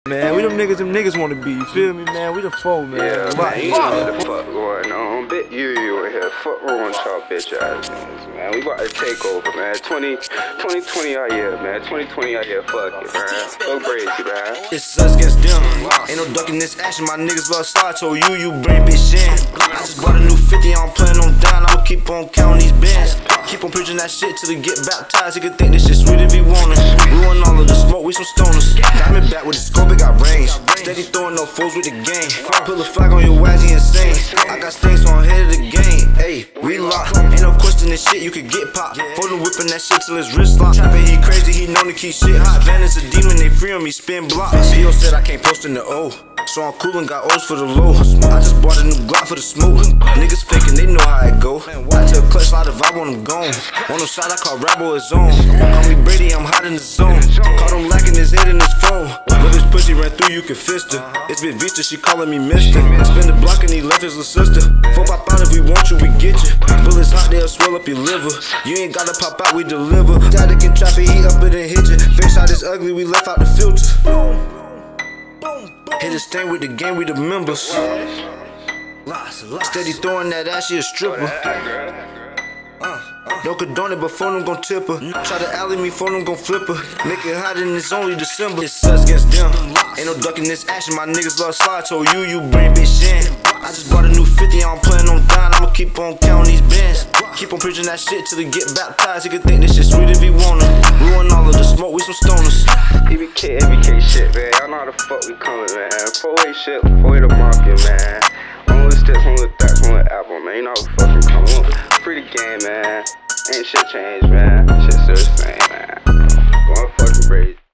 Man, we them niggas wanna be, you feel me, man? We the foe, man. Yeah, man, you know what the fuck going on. Bit you in here. Fuck ruin y'all bitch ass niggas, man. We about to take over, man. 2020 out here, man. 2020 out here, fuck it, man. Go crazy, man. It's us against them. Ain't no ducking this action. My niggas love slide. Told you bring bitch in. I just bought a new 50. I don't plan on dying. I'ma keep on counting these bands. Keep on preaching that shit till he get baptized. He can think this shit sweet if he wanna. Ruin all of the smoke, we some stoners. Diamond back with the scope, it got range. Steady throwing no foes with the game. Pull a flag on your ass, he insane. I got stings, so I'm head of the game. Hey, we locked. Ain't no question this shit, you could get popped. For the whipping that shit till his wrist locked. Trapping, he crazy, he known to keep shit hot. Van is a demon, they free on me, spin blocks. P.O. said I can't post in the O. So I'm cool and got O's for the low. I just bought a new Glock for the smoke. Niggas faking, they know how it go. I took a clutch slide if I want him gone. Want him shot, I call Rabo his own. Call me Brady, I'm hot in the zone. Caught him lacking his head in his phone. If his pussy ran through, you can fist her. It's been Vista, she calling me mister. Spin the block and he left his little sister. Fuck pop out if we want you, we get you. Bullets hot, they'll swell up your liver. You ain't gotta pop out, we deliver. Static and traffic, he up it and hit you. Face shot is ugly, we left out the filter. Hit a stain with the game, we the members. Steady throwing that ass, she a stripper. Don't condone it, but phone them gon' tip her. Try to alley me, phone them gon' flip her. Make it hot and it's only December. It's us against them. Ain't no ducking this action, my niggas love slide. Told you bring bitch in. I just bought a new 50, I don't plan on dying. I'ma keep on counting these bands. Keep on preaching that shit till he get baptized. He can think this shit sweet if he wanna. Ruin all of the smoke, we some stoners. EBK shit, man. Y'all know how the fuck we coming, man. 4-way shit, 4-way the market, man. One with sticks, one with that, one with apple, man. You know how the fuck we coming. Free the game, man. Ain't shit changed, man. Shit still the same, man. Going fucking crazy.